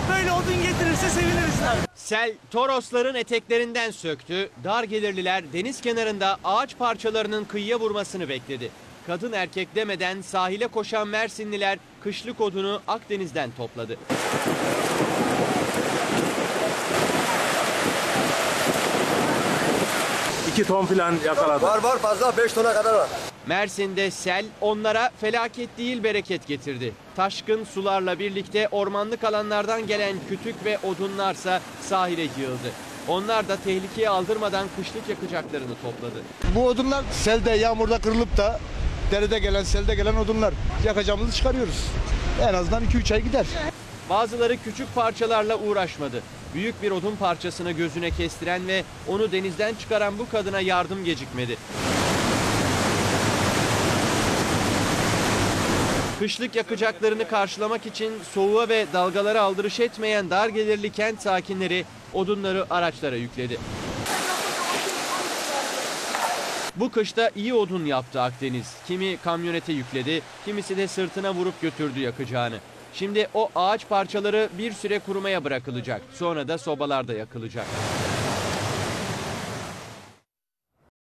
böyle odun getirirse seviniriz tabii. Sel Torosların eteklerinden söktü. Dar gelirliler deniz kenarında ağaç parçalarının kıyıya vurmasını bekledi. Kadın erkek demeden sahile koşan Mersinliler kışlık odunu Akdeniz'den topladı. İki ton falan yakaladı. Var fazla 5 tona kadar var. Mersin'de sel onlara felaket değil bereket getirdi. Taşkın sularla birlikte ormanlık alanlardan gelen kütük ve odunlarsa sahile yığıldı. Onlar da tehlikeye aldırmadan kışlık yakacaklarını topladı. Bu odunlar selde, yağmurda kırılıp da derede gelen, selde gelen odunlar. Yakacağımızı çıkarıyoruz. En azından 2-3 ay gider. Bazıları küçük parçalarla uğraşmadı. Büyük bir odun parçasını gözüne kestiren ve onu denizden çıkaran bu kadına yardım gecikmedi. Kışlık yakacaklarını karşılamak için soğuğa ve dalgalara aldırış etmeyen dar gelirli kent sakinleri odunları araçlara yükledi. Bu kışta iyi odun yaptı Akdeniz. Kimi kamyonete yükledi, kimisi de sırtına vurup götürdü yakacağını. Şimdi o ağaç parçaları bir süre kurumaya bırakılacak. Sonra da sobalarda yakılacak.